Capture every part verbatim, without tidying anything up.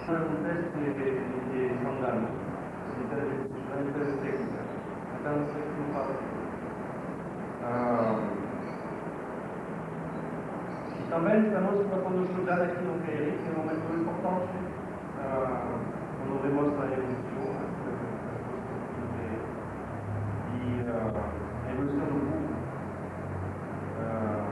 un contesto di, di, di sondaggio, di interesse tecnica, abbiamo fatto. E também estamos tratando de estudar aqui no P R I, que é um momento importante, uh, quando demonstra a evolução, e uh, a evolução do mundo. Uh,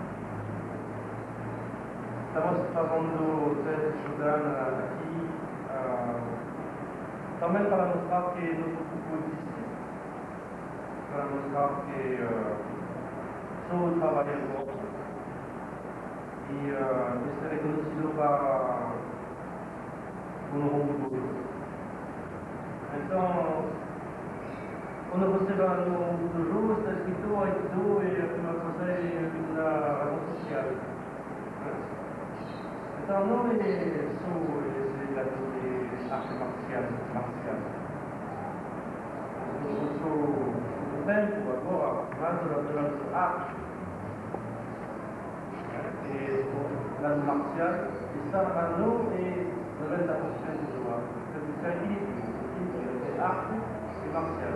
estamos fazendo de estudar aqui, uh, também para mostrar que nosso grupo existe, para mostrar que uh, sou um trabalhador. E uh, isso é reconhecido para o mundo todo. Então, quando você vai no mundo do jogo, está escrito a isso e a primeira coisa é na razão social. Então, não é só esse lado de arte marcial. marcial. Eu sou o tempo agora, mais da nossa arte. L'âge martial, et ça, à nous, et le reste de la conscience du droit. C'est un équilibre, c'est art et martial.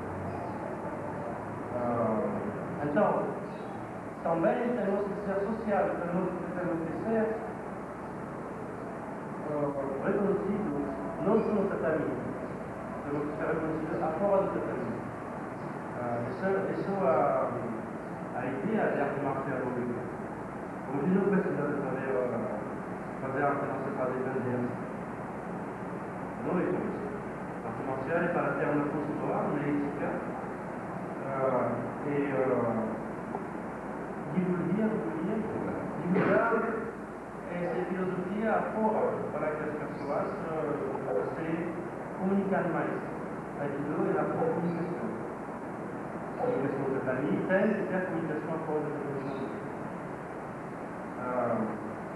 Euh, então, também temos que ser social, temos que ser uh, reconhecidos, não só no tatami, temos que ser reconhecidos a fora do tatami. Uh, isso isso a, a ideia de arte marcial hoje. Hoje não precisa de fazer, uh, fazer arte marcial independente. Não é isso. A arte marcial é para ter uma postura, uma ética, uh, e uh, divulgar, divulgar essa filosofia fora para que as pessoas uh, se comuniquem mais. A ideia é a comunicação. A comunicação da família tem que ter a comunicação fora da comunicação. Uh,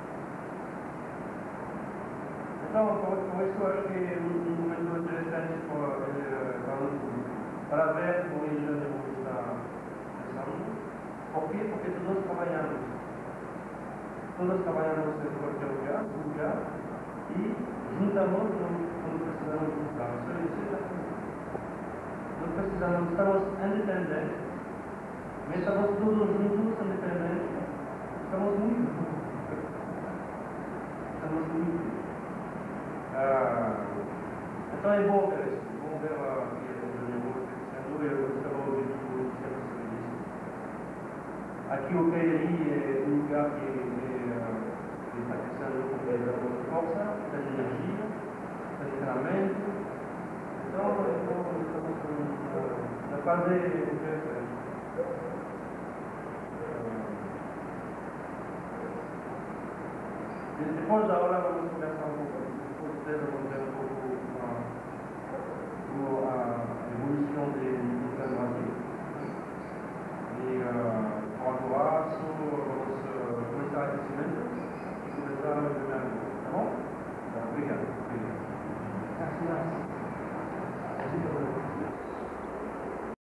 então, por isso acho que é um momento interessante para, para ver como ele está pensando. Por quê? Porque todos trabalhamos. Todos trabalhamos em qualquer lugar, lugar e juntamos quando precisamos juntar. Nós precisamos, estamos independentes, mas estamos todos juntos independentes. Estamos muito. Estamos muito. Ah, então é bom ver isso. É bom ver a vida do negócio crescendo e o seu objetivo de ser isso. Aqui o P R I é um lugar que, que está crescendo com de força, de energia, de treinamento. Então, estamos na fase interessante. Depois da aula vamos conversar um pouco, depois de